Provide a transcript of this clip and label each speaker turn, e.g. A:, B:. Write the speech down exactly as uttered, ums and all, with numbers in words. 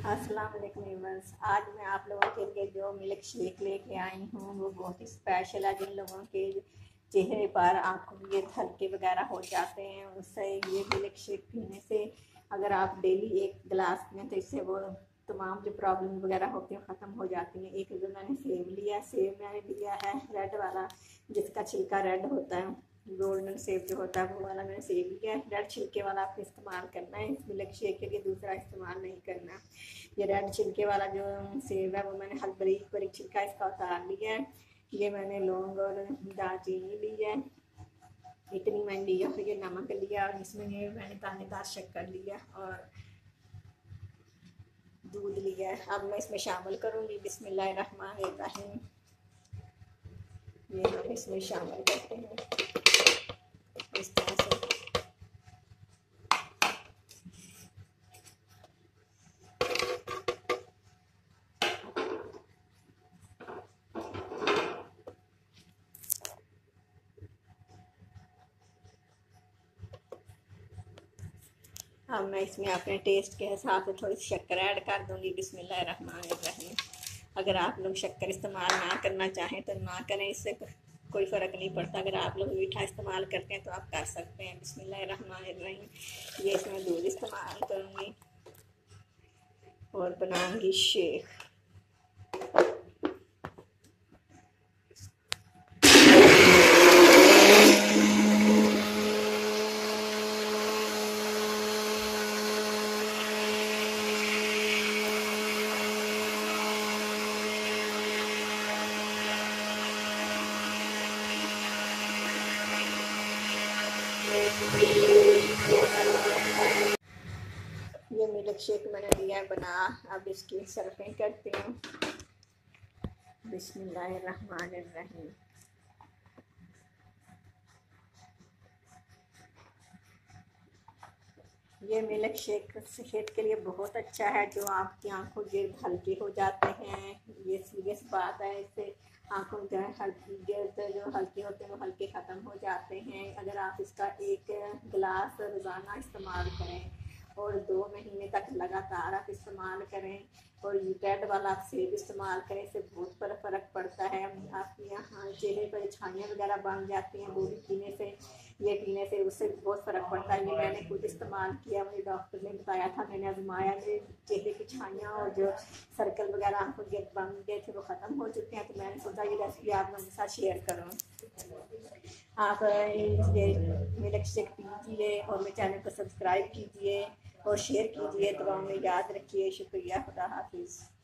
A: अस्सलाम वालेकुम व्यूअर्स। आज मैं आप लोगों के लिए जो मिल्क शेक लेके आई हूँ वो बहुत ही स्पेशल है। जिन लोगों के चेहरे पर आंखों के हल्के वगैरह हो जाते हैं उससे ये मिल्क शेक पीने से, अगर आप डेली एक गिलास पिए तो इससे वो तमाम जो प्रॉब्लम वगैरह होती हैं ख़त्म हो जाती हैं। एक जो मैंने सेब लिया सेब मैंने लिया है रेड वाला, जिसका छिलका रेड होता है, गोल्डन सेब जो होता है वो वाला मैंने सेब लिया है। रेड छिलके वाला आपको इस्तेमाल करना है इस मिल्क शेक के लिए, दूसरा इस्तेमाल नहीं करना। ये रेड छिलके वाला जो सेब है वो मैंने हल्का बारीक बारीक छिलका इसका उतार लिया है। ये मैंने लौंग और दालचीनी ली है, इतनी मैंने लिया। फिर ये नमक लिया और इसमें ये मैंने दानेदार शक्कर लिया और दूध लिया है। अब मैं इसमें शामिल करूँगी बिस्मिल्लाहिर्रहमानिर्रहीम। ये हम इसमें शामिल करते हैं इस तरह से। अब मैं इसमें अपने टेस्ट के हिसाब से थोड़ी शक्कर ऐड कर दूंगी बिस्मिल्लाहिर्रहमानिर्रहीम। अगर आप लोग शक्कर इस्तेमाल ना करना चाहें तो ना करें, इससे कोई फ़र्क नहीं पड़ता। अगर आप लोग मीठा इस्तेमाल करते हैं तो आप कर सकते हैं। बिस्मिल्लाहिर्रहमानिर्रहीम। ये इसमें दूध इस्तेमाल करूँगी और बनाऊँगी शेक। ये मिल्क शेक मैंने लिया है बना, अब इसकी सर्विंग करती हूँ बिस्मिल्लाहिर्रहमानिर्रहीम। ये मिल्क शेक सेहत के लिए बहुत अच्छा है। जो आपकी आंखों गिर्द हल्के हो जाते हैं, ये सीरियस बात है, इससे आंखों जो है हल्की गिर्द जो हल्के होते हैं वो हल्के ख़त्म हो जाते हैं। अगर आप इसका एक गिलास रोज़ाना इस्तेमाल करें और दो महीने तक लगातार आप इस्तेमाल करें और रेड वाला आप सेब इस्तेमाल करें, इससे बहुत फ़र्क पड़ता है। आपके यहाँ चेहरे पर छाइयाँ वगैरह बन जाती हैं वो भी पीने से, ये पीने से उससे भी बहुत फ़र्क पड़ता है। ये मैंने खुद इस्तेमाल किया, मुझे डॉक्टर ने बताया था, मैंने आजमाया। मेरे चेहरे की छाइयाँ और जो सर्कल वगैरह आंखों के बन गए थे वो ख़त्म हो चुके हैं। तो मैंने सोचा ये रेसिपी आप लोगों के साथ शेयर करूँ। आप ये मिल्क शेक पीजिए और मेरे चैनल को सब्सक्राइब कीजिए और शेयर कीजिए। दुआओं में याद रखिए। शुक्रिया। खुदा हाफिज़।